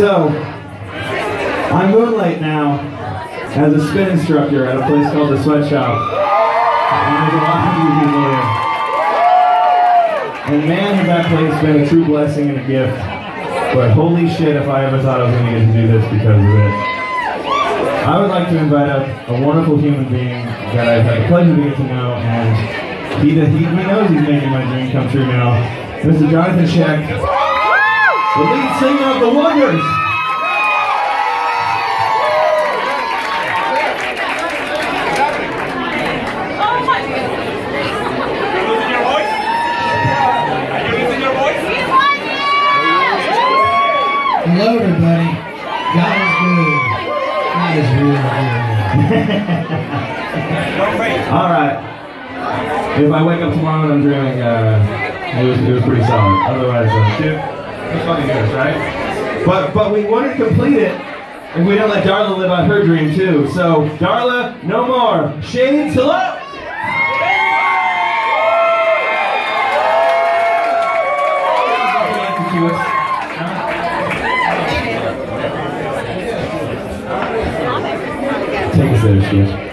So, I moonlight now as a spin instructor at a place called the Sweatshop. And there's a lot of you people here. And man, has that place been a true blessing and a gift. But holy shit if I ever thought I was going to get to do this because of it. I would like to invite up a wonderful human being that I've had the pleasure of getting to know, and he knows he's making my dream come true now. Mr. Jonathan Sheck, the lead singer of The Wonders. Hello, everybody. God is good. God is real good. All right. If I wake up tomorrow and I'm dreaming, it was pretty solid. Otherwise, it's funny news, right? But we wouldn't complete it if we don't let Darla live out her dream too. So, Darla, no more. Shades, hello! Take us there, Steve.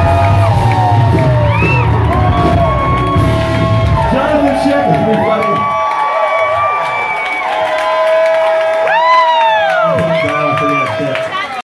Check, everybody.